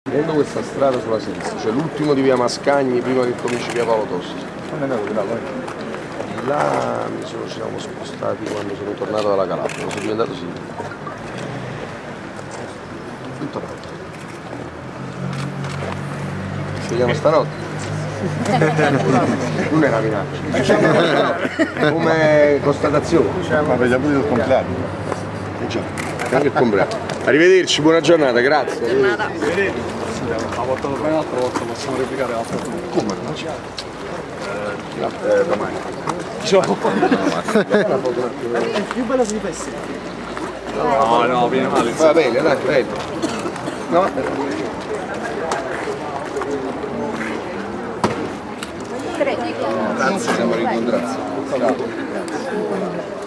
Prendo questa strada sulla sinistra, cioè l'ultimo di via Mascagni prima che cominci via Paolo Tosti. Non è andato di là, poi. Là ci siamo spostati quando sono tornato dalla Calabria, sono diventato sindaco. Tutto pronto. Ci vediamo stanotte? Non è una minaccia. Come constatazione. Ma vediamo pure il compleanno. Anche il compleanno. Arrivederci, buona giornata, grazie. Giornata. Ha portato bene l'altra volta, possiamo replicare l'altra volta. Come non c'è? Domani. Ciao. È più bella se li fai No, no, viene male. Va bene, dai, prego. No? Prego. Grazie, siamo rincontrati.